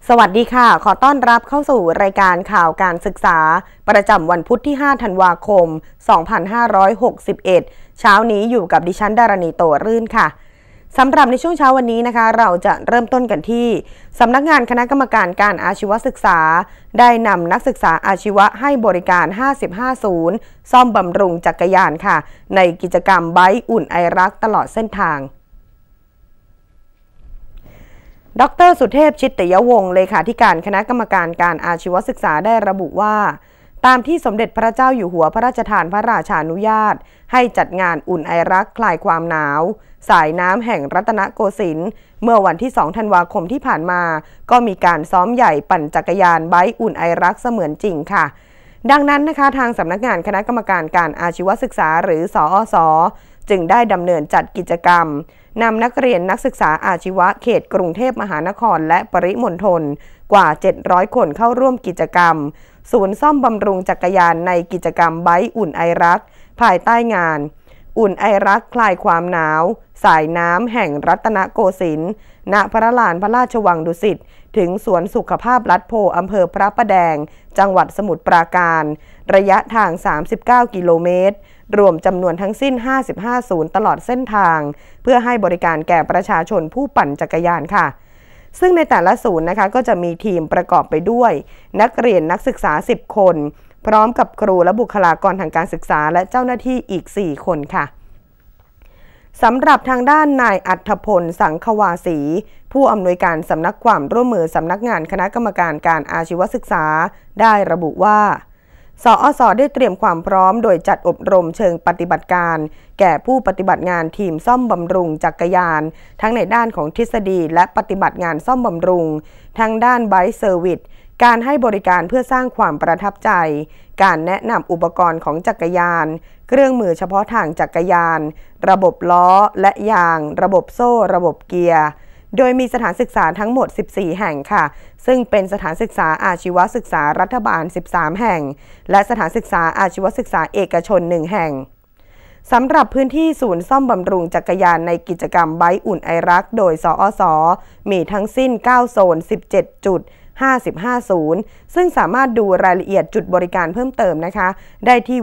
สวัสดีค่ะขอต้อนรับเข้าสู่รายการข่าวการศึกษาประจำวันพุธที่ 5 ธันวาคม 2561 เช้านี้อยู่กับดิฉันดารณีโตรื่นค่ะสำหรับในช่วงเช้าวันนี้นะคะเราจะเริ่มต้นกันที่สำนักงานคณะกรรมการการอาชีวศึกษาได้นำนักศึกษาอาชีวะให้บริการ55ศูนย์ซ่อมบำรุงจักรยานค่ะในกิจกรรมไบค์อุ่นไอรักตลอดเส้นทางดร.สุเทพ ชิตติยวงศ์เลขาธิการคณะกรรมการการอาชีวศึกษาได้ระบุว่าตามที่สมเด็จพระเจ้าอยู่หัวพระราชทานพระราชานุญาตให้จัดงานอุ่นไอรักคลายความหนาวสายน้ำแห่งรัตนโกสินทร์เมื่อวันที่ 2 ธันวาคมที่ผ่านมาก็มีการซ้อมใหญ่ปั่นจักรยานไบค์อุ่นไอรักเสมือนจริงค่ะดังนั้นนะคะทางสำนักงานคณะกรรมการการอาชีวศึกษาหรือสอส.จึงได้ดำเนินจัดกิจกรรมนำนักเรียนนักศึกษาอาชีวะเขตกรุงเทพมหานครและปริมณฑลกว่า700คนเข้าร่วมกิจกรรมศูนย์ซ่อมบำรุงจักรยานในกิจกรรมไบค์อุ่นไอรักภายใต้งานอุ่นไอรักคลายความหนาวสายน้ำแห่งรัตนโกสินทร์ณพระลานพระราชวังดุสิตถึงสวนสุขภาพลัดโพอำเภอพระประแดงจังหวัดสมุทรปราการระยะทาง39กิโลเมตรรวมจำนวนทั้งสิ้น55ศูนย์ตลอดเส้นทางเพื่อให้บริการแก่ประชาชนผู้ปั่นจักรยานค่ะซึ่งในแต่ละศูนย์นะคะก็จะมีทีมประกอบไปด้วยนักเรียนนักศึกษา10คนพร้อมกับครูและบุคลากรทางการศึกษาและเจ้าหน้าที่อีก4คนค่ะสำหรับทางด้านนายอัธพลสังควาสีผู้อำนวยการสำนักความร่วมมือสำนักงานคณะกรรมการการอาชีวศึกษาได้ระบุว่าสอส.ได้เตรียมความพร้อมโดยจัดอบรมเชิงปฏิบัติการแก่ผู้ปฏิบัติงานทีมซ่อมบำรุงจักรยานทั้งในด้านของทฤษฎีและปฏิบัติงานซ่อมบำรุงทั้งด้านไบค์เซอร์วิสการให้บริการเพื่อสร้างความประทับใจการแนะนำอุปกรณ์ของจักรยานเครื่องมือเฉพาะทางจักรยานระบบล้อและยางระบบโซ่ระบบเกียร์โดยมีสถานศึกษาทั้งหมด14แห่งค่ะซึ่งเป็นสถานศึกษาอาชีวศึกษารัฐบาล13แห่งและสถานศึกษาอาชีวศึกษาเอกชน1แห่งสำหรับพื้นที่ศูนย์ซ่อมบำรุงจักรยานในกิจกรรมไบค์อุ่นไอรักโดยสอส.มีทั้งสิ้น9โซน17จุด55ศูนย์ซึ่งสามารถดูรายละเอียดจุดบริการเพิ่มเติมนะคะได้ที่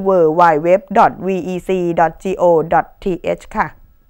www.vec.go.th ค่ะ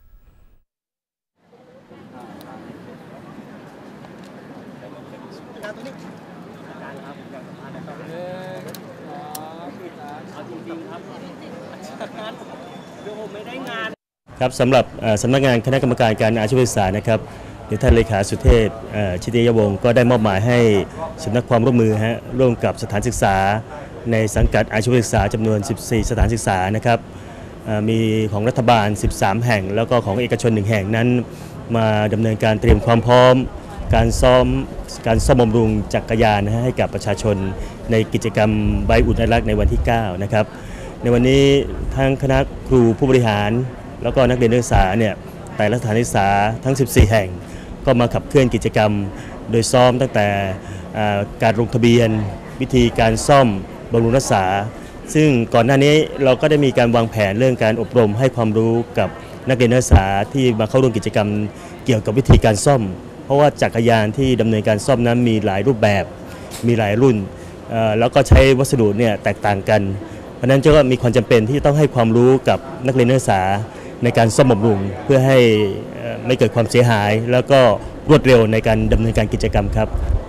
ครับสำหรับสำนักงานคณะกรรมการการอาชีวศึกษานะครับโดยท่านเลขาสุเทพ ชิตติยวงศ์ก็ได้มอบหมายให้สำนักความร่วมมือร่วมกับสถานศึกษาในสังกัดอาชีวศึกษาจำนวน14สถานศึกษานะครับมีของรัฐบาล13แห่งแล้วก็ของเอกชน1แห่งนั้นมาดำเนินการเตรียมความพร้อมการซ่อมบำรุงจักรยานให้กับประชาชนในกิจกรรมไบค์อุ่นไอรักในวันที่9นะครับในวันนี้ทั้งคณะครูผู้บริหารแล้วก็นักเรียนนักศึกษาเนี่ยแต่ละสถานศึกษาทั้ง14แห่งก็มาขับเคลื่อนกิจกรรมโดยซ้อมตั้งแต่การลงทะเบียนวิธีการซ่อมบำรุงรักษาซึ่งก่อนหน้านี้เราก็ได้มีการวางแผนเรื่องการอบรมให้ความรู้กับนักเรียนนักศึกษาที่มาเข้าร่วมกิจกรรมเกี่ยวกับวิธีการซ่อมเพราะว่าจักรยานที่ดำเนินการซ่อมนั้นมีหลายรูปแบบมีหลายรุ่นแล้วก็ใช้วัสดุเนี่ยแตกต่างกันเพราะนั้นก็มีความจำเป็นที่ต้องให้ความรู้กับนักเรียนนักศึกษาในการซ่อมบำรุงเพื่อให้ไม่เกิดความเสียหายแล้วก็รวดเร็วในการดำเนินการกิจกรรมครับ